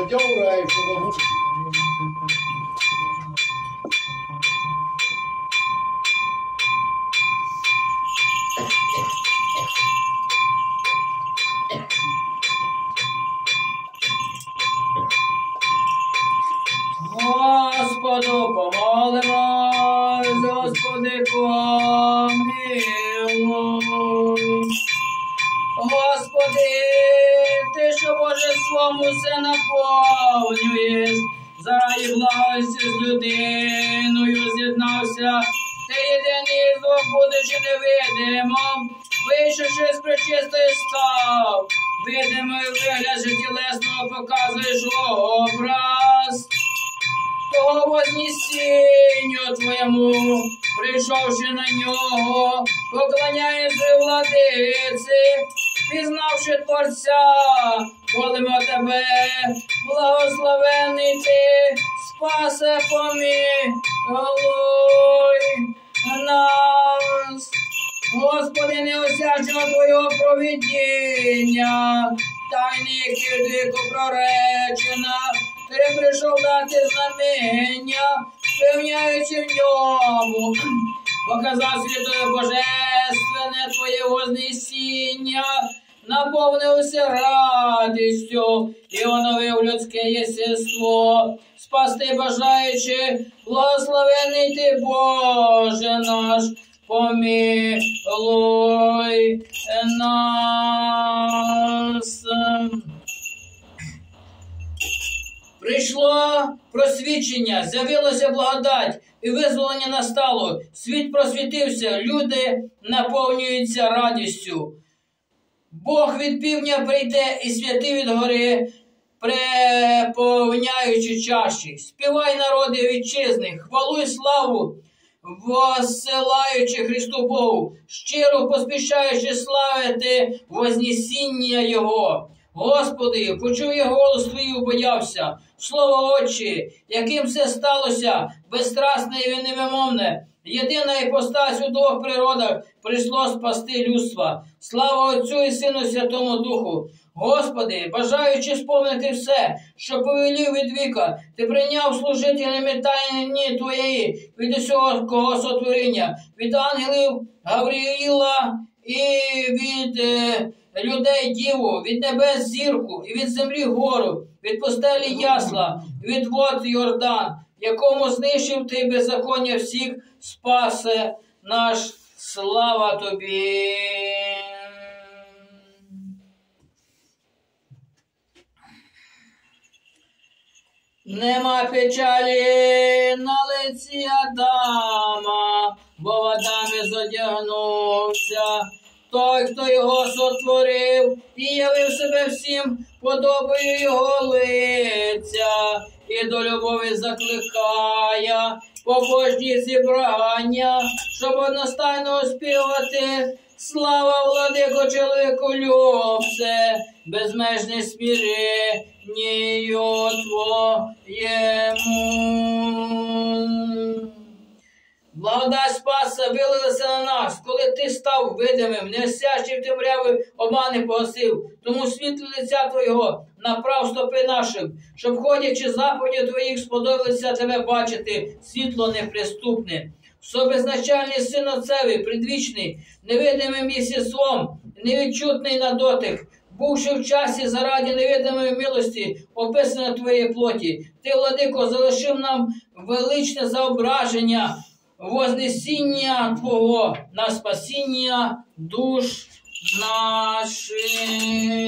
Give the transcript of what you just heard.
Пойдем в рай, что бабушка. Господу помолимось, Господи помилуй. Господи, Ти, що божеством усе наповнюєш, заради благості з людиною з'єднався, Ти єдиний із двох, будучи невидимим, вийшовши з пречистої став, видимий вигляд же тілесного показуєш образ того вознесінню Твоєму, прийшовши на нього, поклоняємося владиці, пізнавши Творця, молимо Тебе, благословенний Ти, спасе помилуй нас. Господи, неосяжного Твого провидіння, тайни, які дико проречена, Ти прийшов дати знамення, спевняючи в ньому, показав святое божественне Твоє вознесіння, наповнився радістю і оновив людське єстество, спасти бажаючи, благословений Ти, Боже наш, помилуй нас. Прийшло просвічення, з'явилася благодать і визволення настало. Світ просвітився, люди наповнюються радістю. Бог від півдня прийде і святи від гори, преповняючи чаші. Співай, народи вітчизни, хвалу й славу, воссилаючи Христу Богу, щиро поспішаючи славити вознесіння Його. Господи, почув я голос Твій, убоявся, слово Отче, яким все сталося, безстрасне і невимовне, єдина іпостась у двох природах прийшло спасти людства. Слава Отцю і Сину Святому Духу. Господи, бажаючи сповнити все, що повелів від віка, Ти прийняв служителями тайні Твоєї від усього сотворіння, від ангелів Гавриїла і від людей діву, від небес зірку, і від землі гору, від постелі ясла, від вод Йордан, якому знищив Ти беззаконня всіх, спасе наш, слава Тобі. Нема печалі на лиці Адама, бо в Адамі зодягнувся той, хто його сотворив, і явив себе всім подобою його лиця, і до любові закликає побожні зібрання, щоб одностайно оспівати. Слава, владико, чоловіку любце, безмежне смиренню Твоєму. Благодать спаса вилилася на нас, коли Ти став видимим, неосяжний в темряві обмани погасив. Тому світло лиця Твого направ стопи нашим, щоб, ходячи заповіді Твоїх, сподобалося Тебе бачити, світло неприступне. Собезначальний Син Отцевий, предвічний, невидимим єстеством, невідчутний на дотик, бувши в часі заради невидимої милості, описано Твоєї плоті. Ти, владико, залишив нам величне заображення, вознесіння Твого на спасіння душ наших.